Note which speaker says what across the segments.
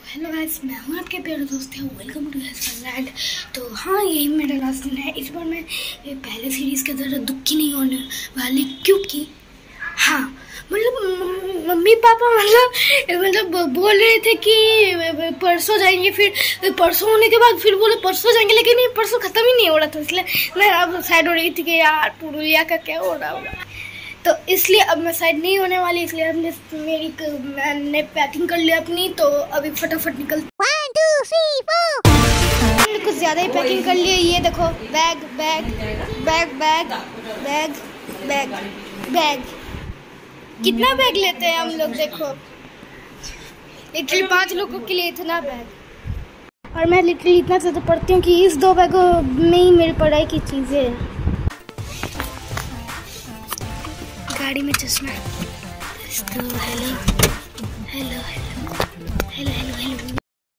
Speaker 1: Hello guys, मैं हूँ आपके प्यारे दोस्त हैं। Welcome to land. तो हाँ, यही मेरा लास्ट दिन है। इस बार मैं पहले सीरीज़ के तरह दुखी नहीं होने वाली, क्योंकि हाँ मतलब मम्मी पापा मतलब बोल रहे थे कि परसों जाएंगे, फिर परसों होने के बाद फिर बोले परसों जाएंगे, लेकिन ये परसों ख़त्म ही नहीं हो रहा था। इसलिए मैं अब साइड हो रही थी कि यार पुरुलिया का क्या हो रहा होगा, तो इसलिए अब मैं साइड नहीं होने वाली। इसलिए मैंने पैकिंग कर लिया अपनी, तो अभी फटाफट निकल।
Speaker 2: 1 2 3 4
Speaker 1: हमने कुछ ज़्यादा ही पैकिंग कर ली है। ये देखो, bag bag bag bag bag bag bag, कितना बैग लेते हैं हम लोग। देखो लिटरली 5 लोगों के लिए इतना बैग। और मैं लिटरली इतना ज़्यादा पढ़ती हूँ कि इस 2 बैगों में ही मेरी पढ़ाई की चीज़ें हैं। गाड़ी में चश्मा। तो hello hello hello hello hello hello.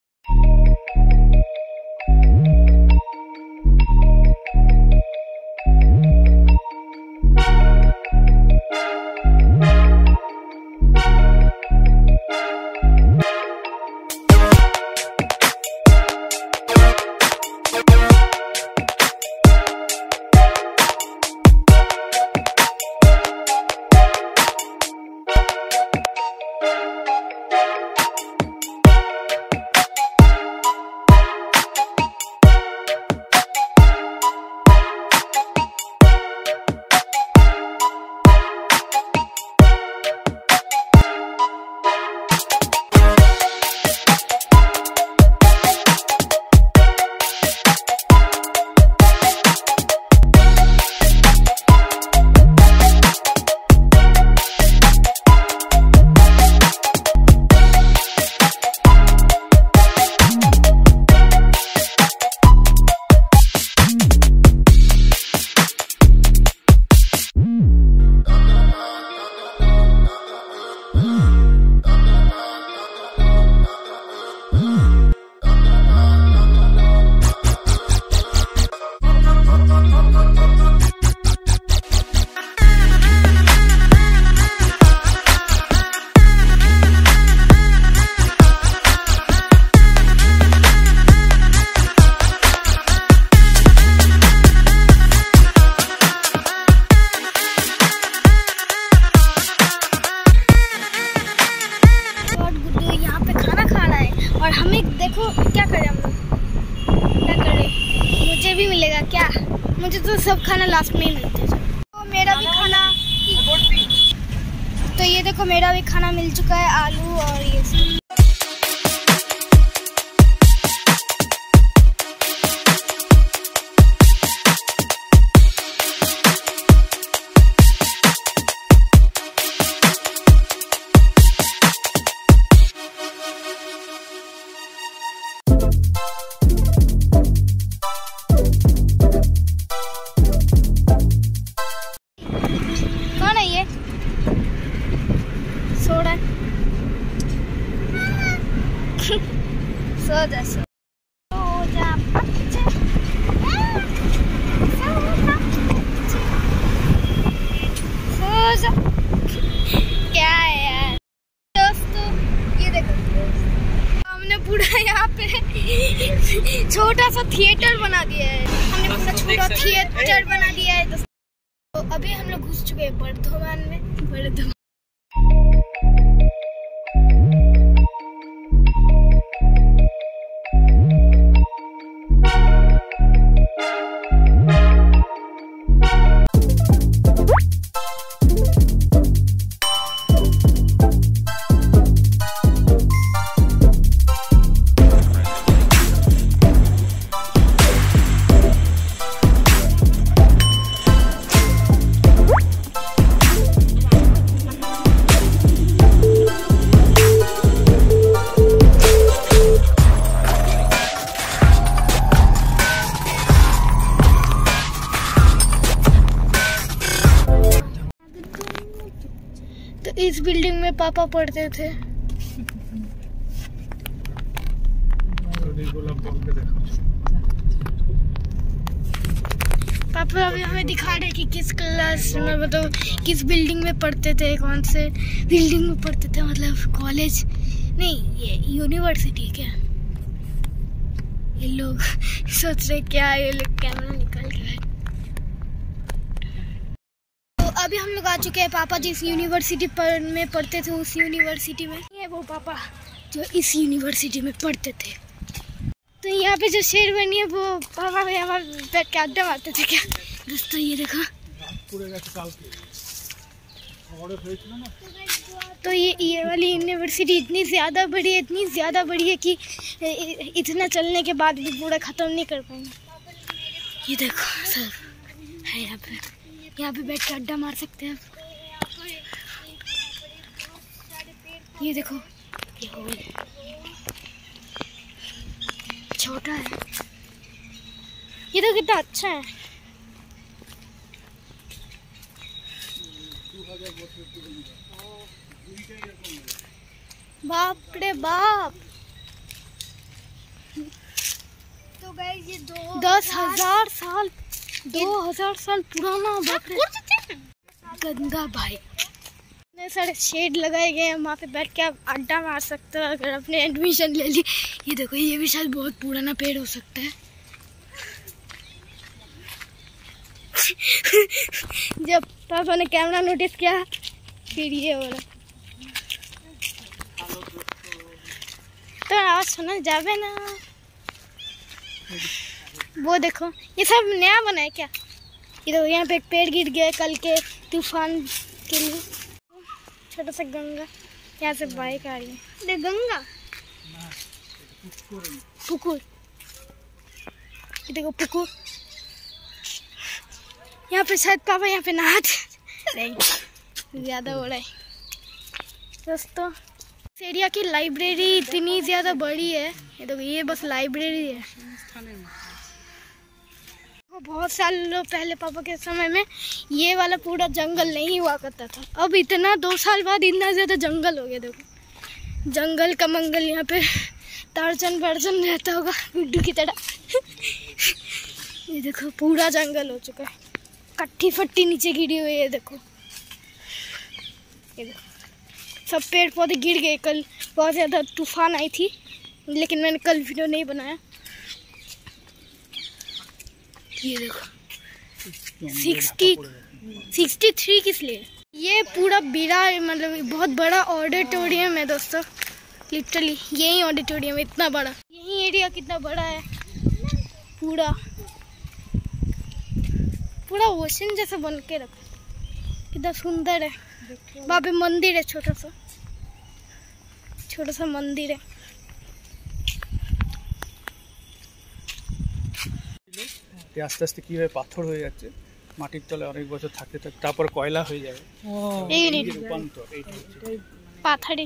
Speaker 1: और हमें देखो क्या करें हम लोग, क्या करें। मुझे भी मिलेगा क्या? मुझे तो सब खाना लास्ट में ही मिलते हैं। तो मेरा भी खाना, तो ये देखो मेरा भी खाना मिल चुका है, आलू और ये सब। सो जा क्या है यार दोस्तों, ये देखो हमने पूरा यहाँ पे छोटा सा थिएटर बना दिया है। हमने पूरा छोटा थिएटर बना दिया है दोस्तों। तो अभी हम लोग घुस चुके हैं बर्धमान में। तो इस बिल्डिंग में पापा पढ़ते थे। पापा अभी हमें दिखा रहे कि किस क्लास में, मतलब किस बिल्डिंग में पढ़ते थे, कौन से बिल्डिंग में पढ़ते थे, मतलब कॉलेज नहीं, ये यूनिवर्सिटी क्या, ये लोग सोच रहे क्या ये लोग कैमरा निकाल के। तो अभी हम लोग आ चुके हैं, पापा जिस यूनिवर्सिटी में पढ़ते थे उस यूनिवर्सिटी में। ये वो पापा जो इस यूनिवर्सिटी में पढ़ते थे। तो यहाँ पे जो शेर बनी है वो पापा को यहाँ बैठ के अड्डा मारते थे क्या दोस्तों। ये देखो, तो ये वाली यूनिवर्सिटी इतनी ज़्यादा बड़ी है कि इतना चलने के बाद भी पूरा ख़त्म नहीं कर पाएंगे। ये देखो सब है यहाँ पे बैठ के अड्डा मार सकते हैं आप। ये देखो, ये हॉल छोटा है, ये तो कितना अच्छा है। बाप रे बाप,
Speaker 2: तो गाइस ये
Speaker 1: 10,000 साल 2000 साल पुराना। बाप रे, गंगा भाई इतने सारे शेड लगाए गए हैं, वहाँ पे बैठ के आप अड्डा मार सकते हो अगर आपने एडमिशन ले ली। ये देखो, ये भी शायद बहुत पुराना पेड़ हो सकता है। जब पापा ने कैमरा नोटिस किया फिर ये हो रहा, तो आवाज सुना जावे ना। वो देखो, ये सब नया बना है क्या। ये देखो, यहाँ पे एक पेड़ गिर गया कल के तूफान के लिए। छोटा सा गंगा, यहाँ से बाइक आ रही है। ये गंगा पुकुर, ये देखो पुकुर। यहाँ पे शायद पापा यहाँ पे नहाते नहीं, ज़्यादा हो रहा है दोस्तों। इस एरिया की लाइब्रेरी इतनी ज़्यादा बड़ी है। ये देखो, ये बस लाइब्रेरी है। बहुत सालों पहले पापा के समय में ये वाला पूरा जंगल नहीं हुआ करता था। अब इतना 2 साल बाद इतना ज़्यादा जंगल हो गया। देखो, जंगल का मंगल, यहाँ पे टार्जन बर्जन रहता होगा गुड्डू की तरह। ये देखो, पूरा जंगल हो चुका है, कट्टी फट्टी नीचे गिरी हुई है। देखो, ये देखो, सब पेड़ पौधे गिर गए। कल बहुत ज़्यादा तूफान आई थी, लेकिन मैंने कल वीडियो नहीं बनाया। ये देखो, 63 किस लिए। ये पूरा बिरा, मतलब बहुत बड़ा ऑडिटोरियम है दोस्तों। लिटरली यही ऑडिटोरियम है, इतना बड़ा। यही एरिया कितना बड़ा है, पूरा ओशन जैसा बन के रखा, कितना सुंदर है। वहाँ पे मंदिर है, छोटा सा मंदिर है।
Speaker 3: আস্তে আস্তে কিভাবে পাথর হয়ে যাচ্ছে, মাটির তলে অনেক বছর থাকতে থাকতে তারপর কয়লা হয়ে যাবে। রূপান্তর
Speaker 1: পাথরে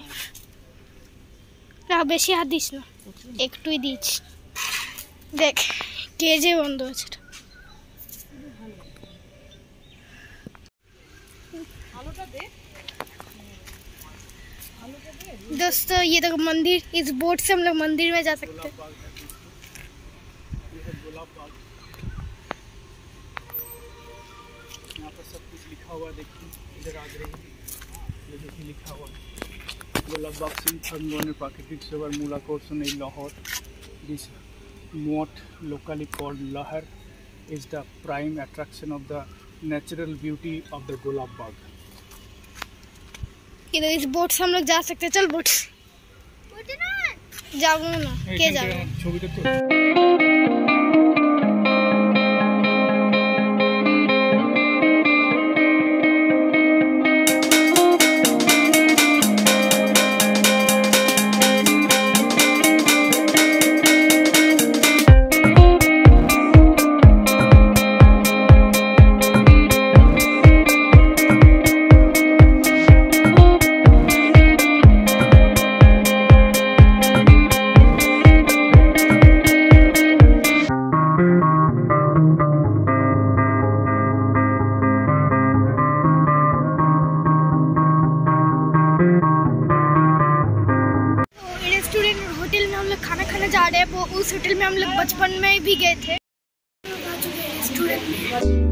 Speaker 1: বেশি হাত দিস না, একটুই দিচ্ছি। দেখ কেজে বন্ধ আছে। दोस्तों ये देखो मंदिर, इस बोट से हम लोग मंदिर में जा सकते हैं।
Speaker 3: यहाँ पर सब कुछ लिखा हुआ देखिए, इधर आ रही ये देखिए लिखा हुआ গোলাপবাগ সিং থানগনের প্রাকৃতিক সেবার মূল আকর্ষণ এই লহর। দিস মঠ locally called Lahar is the prime attraction of the natural beauty of the Golapbag.
Speaker 1: इधर इस बोट से हम लोग जा सकते हैं। चल बोट जाऊँ ना, के जाऊँ
Speaker 3: ছবিটা তো।
Speaker 1: होटल में हम लोग खाना खाने जा रहे हैं। वो उस होटल में हम लोग बचपन में भी गए थे। रेस्टोरेंट में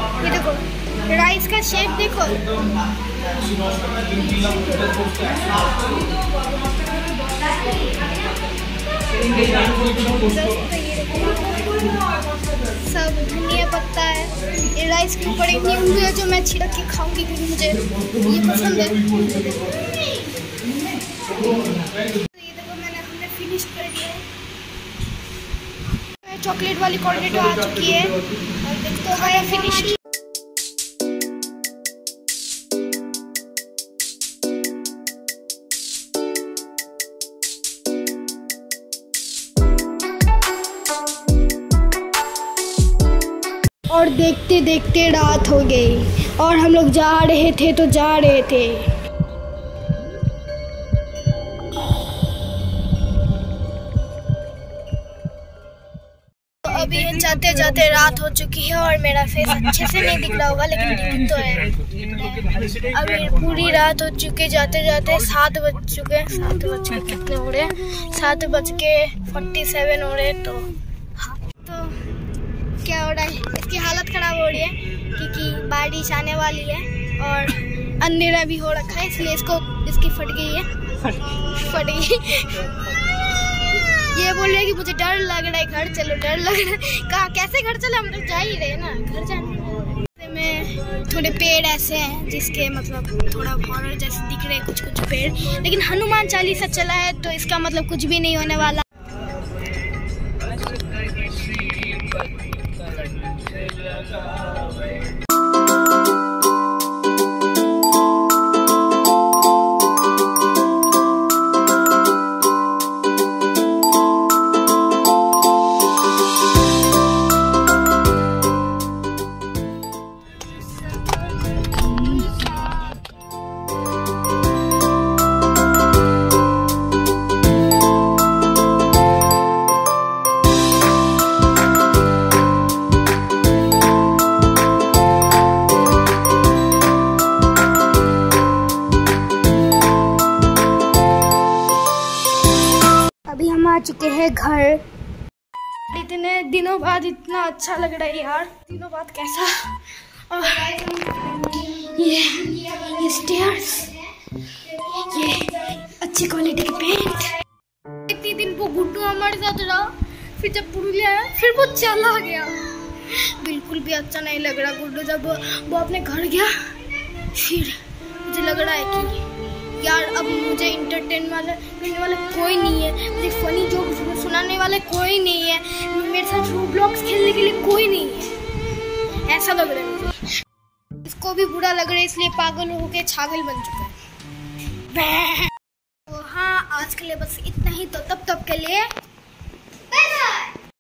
Speaker 2: ये देखो राइस का शेप देखो। सब धनिया पत्ता है। ये राइस के ऊपर एक नींबू है जो मैं छिड़क के खाऊंगी क्योंकि मुझे ये पसंद है। ये देखो हमने फिनिश कर दिया है। चॉकलेट वाली कॉर्नेटो आ चुकी है और देखते हो गया फिनिश। और देखते देखते रात हो गई और हम लोग जा रहे थे तो जा रहे थे। तो अभी जाते जाते रात हो चुकी है और मेरा फेस अच्छे से नहीं दिख रहा होगा लेकिन दिख तो है। अभी पूरी रात हो चुकी, जाते जाते 7 बज चुके। 7 बज के कितने हो रहे हैं? 7:47 हो रहे। तो हाँ, तो क्या हो रहा है, इसकी हालत खराब हो रही है क्योंकि बारिश आने वाली है और अंधेरा भी हो रखा है, इसलिए इसकी फट गई है। फट गई। ये बोल रहे हैं कि मुझे डर लग रहा है, घर चलो, डर लग रहा है। कहाँ कैसे घर चले, हम तो जा ही रहे ना, घर जाने में। थोड़े पेड़ ऐसे हैं जिसके मतलब थोड़ा हॉरर जैसे दिख रहे हैं कुछ कुछ पेड़, लेकिन हनुमान चालीसा चला है तो इसका मतलब कुछ भी नहीं होने वाला। अभी हम आ चुके हैं घर। इतने दिनों बाद इतना अच्छा लग रहा है यार, दिनों बाद कैसा। और ये स्टेयर्स, ये अच्छी क्वालिटी के पेंट। इतनी दिन वो गुड्डू हमारे साथ रहा, फिर जब पुरुलिया आया फिर वो चला गया। बिल्कुल भी अच्छा नहीं लग रहा गुड्डू। जब वो अपने घर गया फिर मुझे लग रहा है कि यार अब मुझे इंटरटेन करने वाला कोई नहीं है, मुझे फनी जोक सुनाने वाला कोई नहीं है, मेरे साथ रोब्लॉक्स खेलने के लिए कोई नहीं है, ऐसा लग रहा है मुझे। इसको भी बुरा लग रहा है इसलिए पागल होके छागल बन चुका है। तो हाँ, आज के लिए बस इतना ही। तो तब के लिए